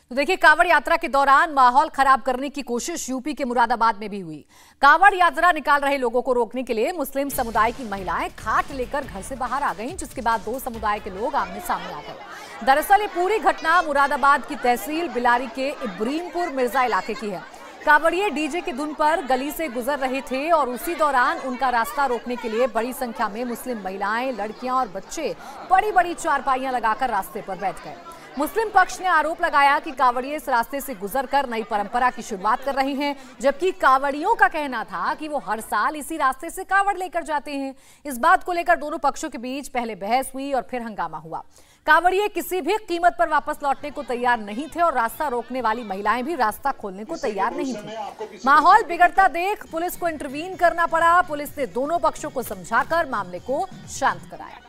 तो देखिए, कांवड़ यात्रा के दौरान माहौल खराब करने की कोशिश यूपी के मुरादाबाद में भी हुई। कांवड़ यात्रा निकाल रहे लोगों को रोकने के लिए मुस्लिम समुदाय की महिलाएं खाट लेकर घर से बाहर आ गईं, जिसके बाद दो समुदाय के लोग आमने सामने आ गए। दरअसल ये पूरी घटना मुरादाबाद की तहसील बिलारी के इब्राहिमपुर मिर्जा इलाके की है। कांवड़िए डीजे की धुन पर गली से गुजर रहे थे और उसी दौरान उनका रास्ता रोकने के लिए बड़ी संख्या में मुस्लिम महिलाएं, लड़कियां और बच्चे बड़ी बड़ी चारपाइयां लगाकर रास्ते पर बैठ गए। मुस्लिम पक्ष ने आरोप लगाया कि कांवड़िए इस रास्ते से गुजरकर नई परंपरा की शुरुआत कर रहे हैं, जबकि कांवड़ियों का कहना था कि वो हर साल इसी रास्ते से कांवड़ लेकर जाते हैं। इस बात को लेकर दोनों पक्षों के बीच पहले बहस हुई और फिर हंगामा हुआ। कांवड़िए किसी भी कीमत पर वापस लौटने को तैयार नहीं थे और रास्ता रोकने वाली महिलाएं भी रास्ता खोलने को तैयार नहीं थी। माहौल बिगड़ता देख पुलिस को इंटरवीन करना पड़ा। पुलिस ने दोनों पक्षों को समझाकर मामले को शांत कराया।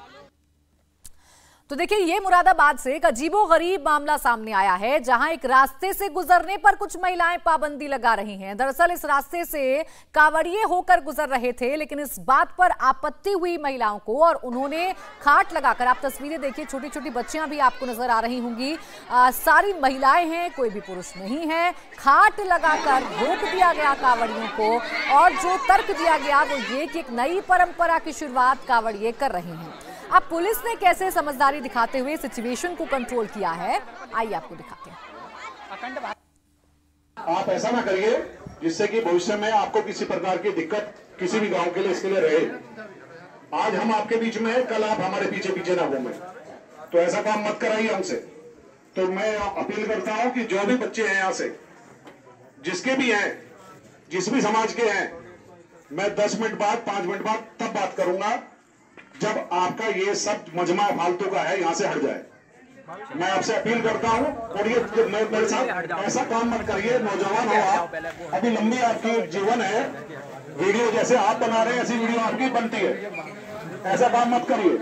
तो देखिए, ये मुरादाबाद से एक अजीबोगरीब मामला सामने आया है, जहां एक रास्ते से गुजरने पर कुछ महिलाएं पाबंदी लगा रही हैं। दरअसल इस रास्ते से कांवड़िए होकर गुजर रहे थे, लेकिन इस बात पर आपत्ति हुई महिलाओं को और उन्होंने खाट लगाकर, आप तस्वीरें देखिए, छोटी छोटी बच्चियां भी आपको नजर आ रही होंगी, सारी महिलाएं हैं, कोई भी पुरुष नहीं है। खाट लगाकर रोक दिया गया कांवड़ियों को और जो तर्क दिया गया वो ये कि एक नई परंपरा की शुरुआत कांवड़िए कर रहे हैं। अब पुलिस ने कैसे समझदारी दिखाते हुए सिचुएशन को कंट्रोल किया है, आइए आपको दिखाते हैं। आप ऐसा ना करिए जिससे कि भविष्य में आपको किसी प्रकार की दिक्कत किसी भी गांव के लिए इसके लिए रहे। आज हम आपके बीच में, कल आप हमारे पीछे पीछे ना घूमें, तो ऐसा काम मत कराइए हमसे। तो मैं अपील करता हूं कि जो भी बच्चे हैं यहाँ से, जिसके भी हैं, जिस भी समाज के हैं, मैं 10 मिनट बाद, 5 मिनट बाद तब बात करूंगा जब आपका ये सब मजमा फालतू का है यहाँ से हट जाए। मैं आपसे अपील करता हूँ, और ये मेरे साथ ऐसा काम मत करिए। नौजवान हो आप, अभी लंबी आपकी जीवन है, वीडियो जैसे आप बना रहे हैं ऐसी वीडियो आपकी बनती है, ऐसा काम मत करिए।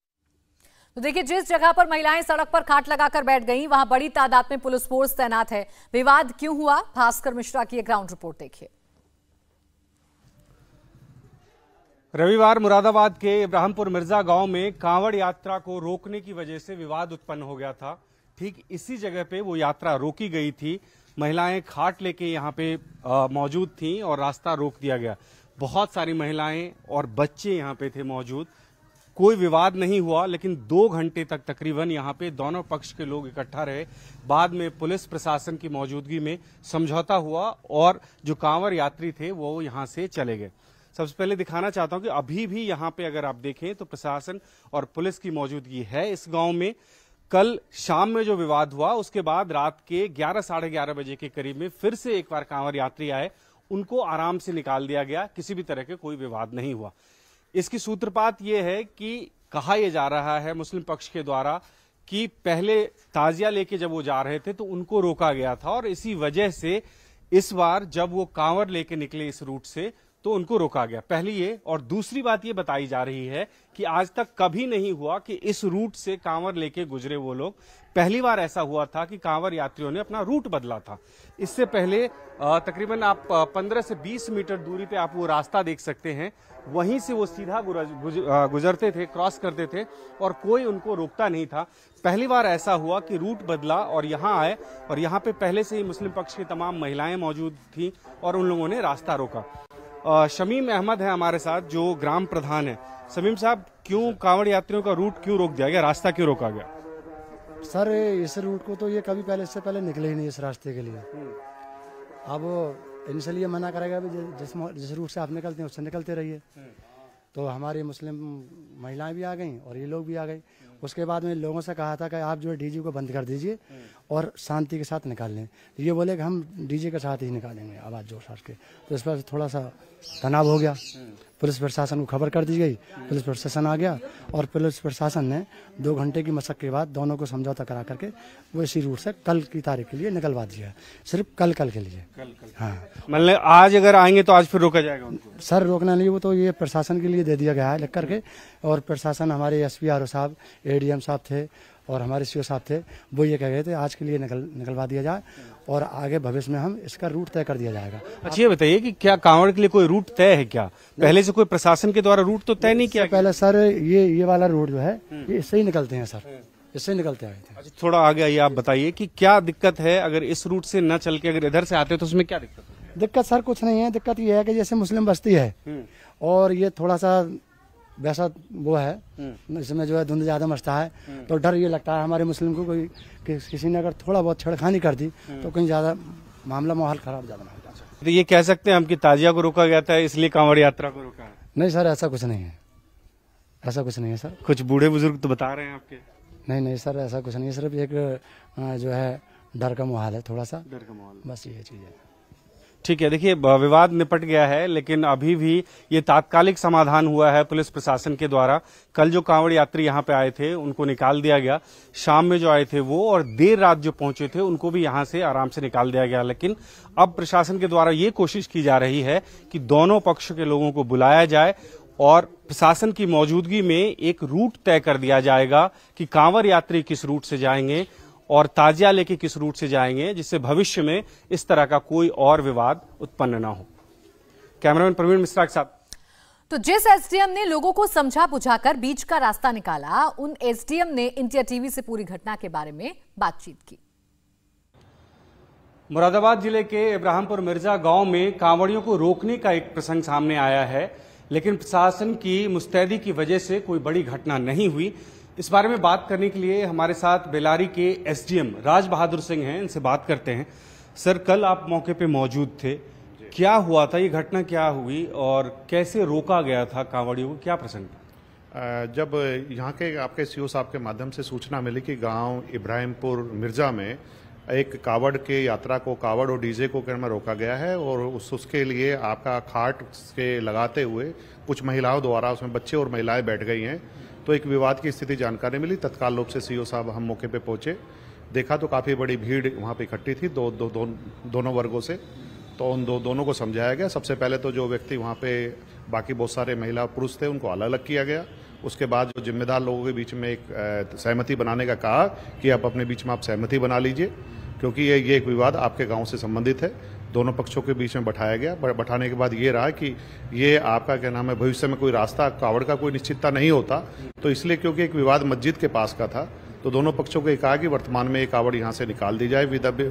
तो देखिए, जिस जगह पर महिलाएं सड़क पर खाट लगाकर बैठ गईं, वहां बड़ी तादाद में पुलिस फोर्स तैनात है। विवाद क्यों हुआ, भास्कर मिश्रा की ग्राउंड रिपोर्ट देखिए। रविवार मुरादाबाद के इब्राहिमपुर मिर्जा गांव में कांवड़ यात्रा को रोकने की वजह से विवाद उत्पन्न हो गया था। ठीक इसी जगह पे वो यात्रा रोकी गई थी। महिलाएं खाट लेके यहाँ पे मौजूद थीं और रास्ता रोक दिया गया। बहुत सारी महिलाएं और बच्चे यहाँ पे थे मौजूद। कोई विवाद नहीं हुआ, लेकिन 2 घंटे तक तकरीबन यहाँ पे दोनों पक्ष के लोग इकट्ठा रहे। बाद में पुलिस प्रशासन की मौजूदगी में समझौता हुआ और जो कांवड़ यात्री थे वो यहाँ से चले गए। सबसे पहले दिखाना चाहता हूं कि अभी भी यहाँ पे अगर आप देखें तो प्रशासन और पुलिस की मौजूदगी है इस गांव में। कल शाम में जो विवाद हुआ, उसके बाद रात के 11 साढ़े 11 बजे के करीब में फिर से एक बार कांवड़ यात्री आए, उनको आराम से निकाल दिया गया। किसी भी तरह के कोई विवाद नहीं हुआ। इसकी सूत्रपात ये है कि कहा यह जा रहा है मुस्लिम पक्ष के द्वारा कि पहले ताजिया लेके जब वो जा रहे थे तो उनको रोका गया था और इसी वजह से इस बार जब वो कांवड़ लेके निकले इस रूट से तो उनको रोका गया। पहली ये, और दूसरी बात ये बताई जा रही है कि आज तक कभी नहीं हुआ कि इस रूट से कांवड़ लेके गुजरे वो लोग। पहली बार ऐसा हुआ था कि कांवड़ यात्रियों ने अपना रूट बदला था। इससे पहले तकरीबन आप 15 से 20 मीटर दूरी पे आप वो रास्ता देख सकते हैं, वहीं से वो सीधा गुजरते थे, क्रॉस करते थे और कोई उनको रोकता नहीं था। पहली बार ऐसा हुआ कि रूट बदला और यहाँ आए, और यहाँ पे पहले से ही मुस्लिम पक्ष की तमाम महिलाएं मौजूद थी और उन लोगों ने रास्ता रोका। शमीम अहमद है हमारे साथ, जो ग्राम प्रधान है। शमीम साहब, क्यों कांवड़ यात्रियों का रूट क्यों रोक दिया गया, रास्ता क्यों रोका गया? सर, इस रूट को तो ये कभी पहले, इससे पहले निकले ही नहीं इस रास्ते के लिए। अब इनिशियली ये मना करेगा भी जिस रूट से आप निकलते हैं उससे निकलते रहिए। तो हमारी मुस्लिम महिलाएं भी आ गईं और ये लोग भी आ गए। उसके बाद में लोगों से कहा था कि आप जो है डीजे को बंद कर दीजिए और शांति के साथ निकाल लें। ये बोले कि हम डीजे के साथ ही निकालेंगे आवाज़ जोर शोर के। तो इस पर थोड़ा सा तनाव हो गया। पुलिस प्रशासन को खबर कर दी गई, पुलिस प्रशासन आ गया और पुलिस प्रशासन ने 2 घंटे की मशक्कत के बाद दोनों को समझौता करा करके वो इसी रूट से कल की तारीख के लिए निकलवा दिया। सिर्फ कल के लिए। हाँ, मतलब आज अगर आएंगे तो आज फिर रोका जाएगा उनको? सर, रोकना नहीं, वो तो ये प्रशासन के लिए दे दिया गया है लिख करके। और प्रशासन, हमारे एसपी आरओ साहब, एडीएम साहब थे और हमारे सीओ साहब थे, वो ये कह गए थे आज के लिए निकलवा दिया जाए और आगे भविष्य में हम इसका रूट तय कर दिया जाया। अच्छा, ये बताइए कि क्या कांवड़ के लिए कोई रूट तय है क्या? पहले से कोई प्रशासन के द्वारा रूट तो तय नहीं किया? पहले सर ये वाला रूट जो है ये इससे ही निकलते हैं सर, इससे निकलते आए थे। अच्छा, थोड़ा आगे आइए, आप बताइए कि क्या दिक्कत है अगर इस रूट से न चल के अगर इधर से आते हो तो उसमें क्या दिक्कत है? दिक्कत सर कुछ नहीं है, दिक्कत ये है कि जैसे मुस्लिम बस्ती है और ये थोड़ा सा वैसा वो है, इसमें जो है धुंध ज्यादा मचता है, तो डर ये लगता है हमारे मुस्लिम को कोई किसी ने अगर थोड़ा बहुत छेड़खानी कर दी तो कहीं ज्यादा मामला माहौल खराब ज्यादा ना हो जाए। तो ये कह सकते हैं हम कि ताजिया को रोका गया था इसलिए कांवड़ यात्रा को रोका है? नहीं सर, ऐसा कुछ नहीं है, ऐसा कुछ नहीं है सर। कुछ बूढ़े बुजुर्ग तो बता रहे हैं आपके। नहीं सर, ऐसा कुछ नहीं है, सिर्फ एक जो है डर का माहौल है, थोड़ा सा डर का माहौल, बस ये चीज है। ठीक है, देखिए विवाद निपट गया है लेकिन अभी भी ये तात्कालिक समाधान हुआ है पुलिस प्रशासन के द्वारा। कल जो कांवड़ यात्री यहाँ पे आए थे उनको निकाल दिया गया, शाम में जो आए थे वो और देर रात जो पहुंचे थे उनको भी यहाँ से आराम से निकाल दिया गया। लेकिन अब प्रशासन के द्वारा ये कोशिश की जा रही है कि दोनों पक्ष के लोगों को बुलाया जाए और प्रशासन की मौजूदगी में एक रूट तय कर दिया जाएगा कि कांवड़ यात्री किस रूट से जाएंगे और ताजिया लेके किस रूट से जाएंगे, जिससे भविष्य में इस तरह का कोई और विवाद उत्पन्न ना हो। कैमरामैन प्रवीण मिश्रा के साथ। तो जिस एसडीएम ने लोगों को समझा बुझाकर बीच का रास्ता निकाला, उन एसडीएम ने इंडिया टीवी से पूरी घटना के बारे में बातचीत की। मुरादाबाद जिले के इब्राहिमपुर मिर्जा गांव में कांवड़ियों को रोकने का एक प्रसंग सामने आया है, लेकिन प्रशासन की मुस्तैदी की वजह से कोई बड़ी घटना नहीं हुई। इस बारे में बात करने के लिए हमारे साथ बेलारी के एसडीएम राज बहादुर सिंह हैं, इनसे बात करते हैं। सर, कल आप मौके पे मौजूद थे, क्या हुआ था, ये घटना क्या हुई और कैसे रोका गया था कांवड़ियों को, क्या प्रसंग? जब यहाँ के आपके सीओ साहब के माध्यम से सूचना मिली कि गांव इब्राहिमपुर मिर्जा में एक कावड़ के यात्रा को, कावड़ और डीजे को में रोका गया है और उसके लिए आपका खाट के लगाते हुए कुछ महिलाओं द्वारा उसमें बच्चे और महिलाएं बैठ गई हैं, तो एक विवाद की स्थिति जानकारी मिली। तत्काल रूप से सीओ साहब हम मौके पे पहुंचे, देखा तो काफ़ी बड़ी भीड़ वहाँ पे इकट्ठी थी दोनों वर्गों से। तो उन दोनों को समझाया गया। सबसे पहले तो जो व्यक्ति वहाँ पे बाकी बहुत सारे महिला पुरुष थे उनको अलग अलग किया गया। उसके बाद जो जिम्मेदार लोगों के बीच में एक सहमति बनाने का कहा कि आप अपने बीच में आप सहमति बना लीजिए, क्योंकि ये एक विवाद आपके गांव से संबंधित है। दोनों पक्षों के बीच में बैठाया गया। बैठाने के बाद ये रहा कि ये आपका क्या नाम है, भविष्य में कोई रास्ता कावड़ का कोई निश्चितता नहीं होता, तो इसलिए क्योंकि एक विवाद मस्जिद के पास का था तो दोनों पक्षों को ये कहा कि वर्तमान में ये कावड़ यहाँ से निकाल दी जाए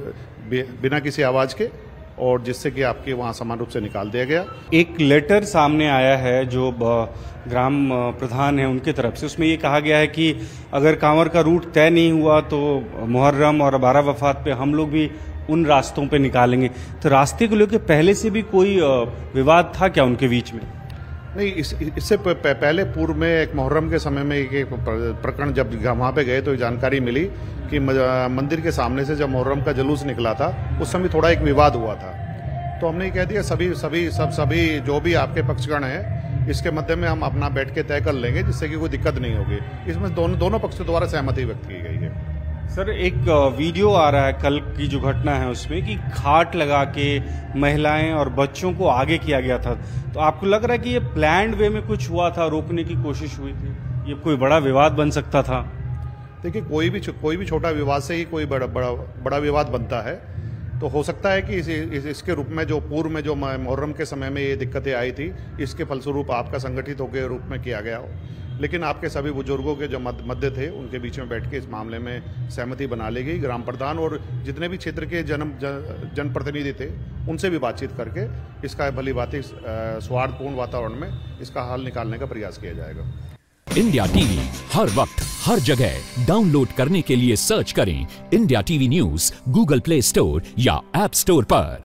बिना किसी आवाज के, और जिससे कि आपके वहाँ समान रूप से निकाल दिया गया। एक लेटर सामने आया है जो ग्राम प्रधान है उनके तरफ से, उसमें ये कहा गया है कि अगर कांवड़ का रूट तय नहीं हुआ तो मुहर्रम और 12 वफात पे हम लोग भी उन रास्तों पे निकालेंगे। तो रास्ते को लेकर पहले से भी कोई विवाद था क्या उनके बीच में? नहीं, इससे पहले पूर्व में एक मुहर्रम के समय में एक प्रकरण जब वहाँ पे गए तो जानकारी मिली कि मंदिर के सामने से जब मुहर्रम का जुलूस निकला था उस समय थोड़ा एक विवाद हुआ था। तो हमने कह दिया सभी जो भी आपके पक्षगण हैं इसके मध्य में हम अपना बैठ के तय कर लेंगे, जिससे कि कोई दिक्कत नहीं होगी। इसमें दोनों पक्षों द्वारा सहमति व्यक्त की गई है। सर, एक वीडियो आ रहा है कल की जो घटना है उसमें कि खाट लगा के महिलाएं और बच्चों को आगे किया गया था, तो आपको लग रहा है कि ये प्लान्ड वे में कुछ हुआ था, रोकने की कोशिश हुई थी, ये कोई बड़ा विवाद बन सकता था? देखिए, कोई भी छोटा विवाद से ही कोई बड़ा विवाद बनता है। तो हो सकता है कि इसके रूप में जो पूर्व में जो मुहर्रम के समय में ये दिक्कतें आई थी, इसके फलस्वरूप आपका संगठित होकर रूप में किया गया हो। लेकिन आपके सभी बुजुर्गों के जो मध्य थे उनके बीच में बैठ के इस मामले में सहमति बना ली गई। ग्राम प्रधान और जितने भी क्षेत्र के जनप्रतिनिधि थे उनसे भी बातचीत करके इसका भली भांति सौहार्दपूर्ण वातावरण में इसका हल निकालने का प्रयास किया जाएगा। इंडिया टीवी हर वक्त हर जगह डाउनलोड करने के लिए सर्च करें India TV news Google Play Store या ऐप स्टोर पर।